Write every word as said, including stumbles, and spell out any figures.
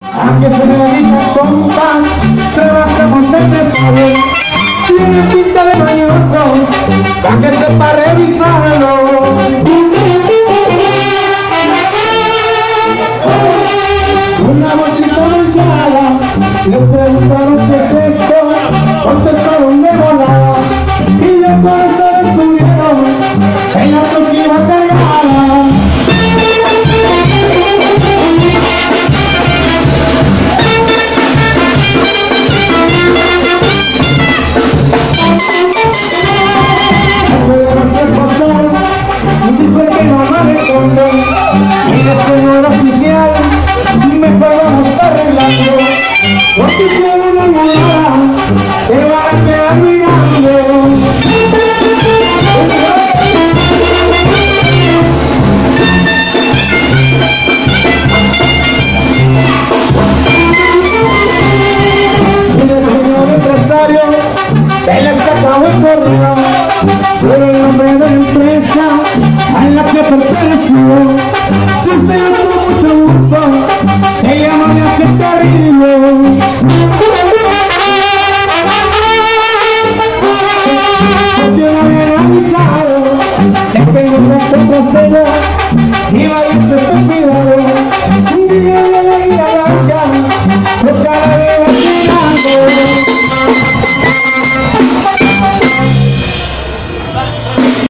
Aunque se dedican tontas, trabajamos de empresario. Tiene pinta de mañosos, pa' que sepa revisarlo. Una bolsita manchada, les preguntaron qué es esto, contestaron de volada, y ya por eso descubrieron que la troca iba cargada. Mire, señor oficial, mejor vamos arreglando, porque si hay una llamada se va a quedar mirando. Mire, señor empresario, se les acabó el correo, pero el nombre de la empresa a la que perteneció, si se le tuvo mucho gusto, se llama Viajes Terribles.